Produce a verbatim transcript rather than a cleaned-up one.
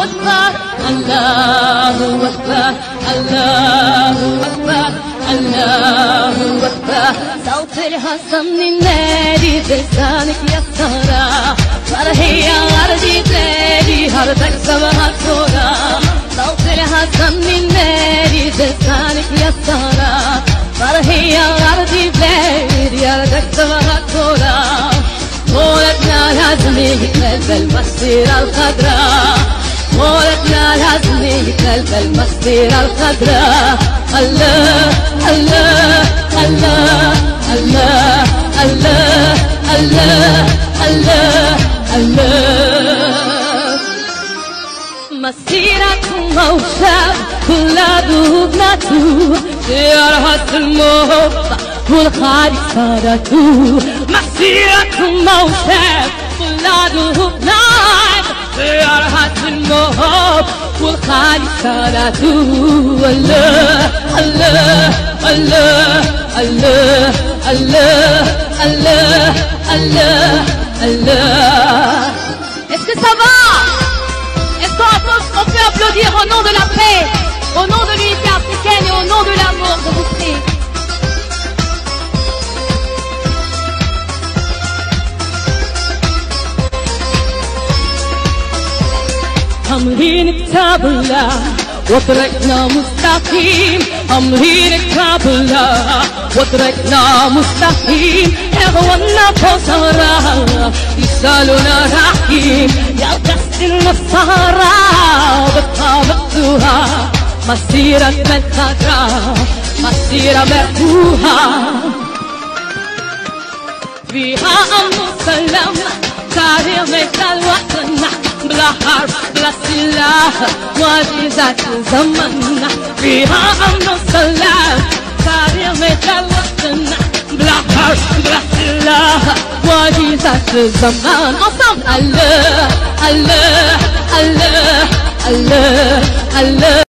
أكبر الله أكبر الله أكبر الله أكبر. صوت الحسن النادي بلسانك يا سارة، فرحي يا أرضي بلادي هرتك سبها الثورة. صوت الحسن النادي بلسانك يا سارة، فرحي يا أرضي بلادي هرتك سبها الثورة. مولتنا لازمي قلب المسيرة الخضراء، مولتنا لازمي قلب المسيرة الخضراء. الله الله الله الله الله الله الله الله. مسيرة موشة كلها دوبناتو، سيارة المحبة والخالصة مسيرة موشة كلها دوبناتو، سيارة المحبة والخالصة. الله الله الله الله الله الله الله الله. Est-ce que ça va? Est-ce qu'on peut applaudir au nom de la paix, au nom de l'unité africaine et au nom de l'amour, je vous prie. أمرين كتاب الله وطريقنا مستقيم، أمرين كتاب الله وطريقنا مستقيم. إخواننا فوزراء يسألونا رحيم، يا قصد النصارى بطابقتها مسيرة من خضراء مسيرة مفتوحة. فيها أمن وسلام تاريخ مثل الوطن، بلا حرب بلا سلاح معجزات الزمن. فيها أمن وسلام تاريخ مثل الوطن، بلا حرب بلا سلاح معجزات الزمن. Ensemble, الله الله الله الله الله.